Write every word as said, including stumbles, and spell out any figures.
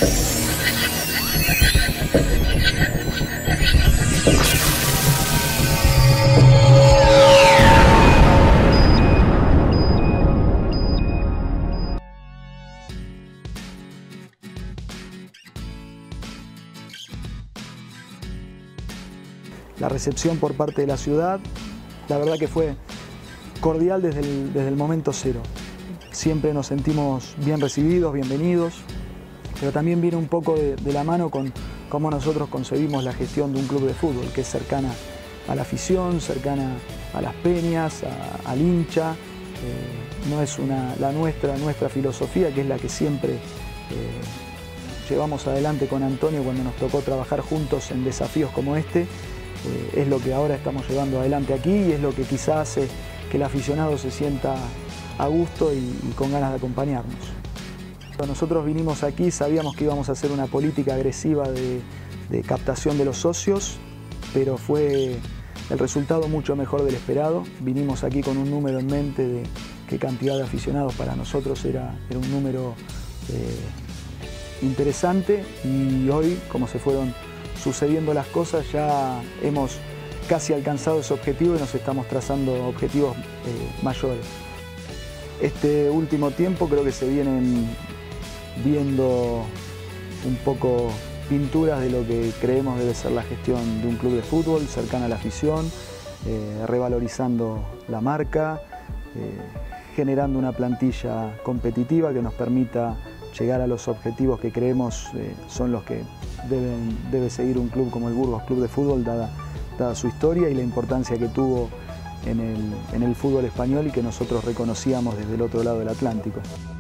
La recepción por parte de la ciudad, la verdad que fue cordial desde el, desde el momento cero. Siempre nos sentimos bien recibidos, bienvenidos, pero también viene un poco de, de la mano con cómo nosotros concebimos la gestión de un club de fútbol, que es cercana a la afición, cercana a las peñas, a, al hincha. Eh, no es una, la nuestra, nuestra filosofía, que es la que siempre eh, llevamos adelante con Antonio cuando nos tocó trabajar juntos en desafíos como este. Eh, es lo que ahora estamos llevando adelante aquí y es lo que quizás hace que el aficionado se sienta a gusto y, y con ganas de acompañarnos. Cuando nosotros vinimos aquí sabíamos que íbamos a hacer una política agresiva de, de captación de los socios, pero fue el resultado mucho mejor del esperado. Vinimos aquí con un número en mente de qué cantidad de aficionados para nosotros era, era un número eh, interesante y hoy, como se fueron sucediendo las cosas, ya hemos casi alcanzado ese objetivo y nos estamos trazando objetivos eh, mayores. Este último tiempo creo que se vienen viendo un poco pinturas de lo que creemos debe ser la gestión de un club de fútbol, cercana a la afición, eh, revalorizando la marca, eh, generando una plantilla competitiva que nos permita llegar a los objetivos que creemos eh, son los que deben, debe seguir un club como el Burgos Club de Fútbol, dada, dada su historia y la importancia que tuvo en el, en el fútbol español y que nosotros reconocíamos desde el otro lado del Atlántico.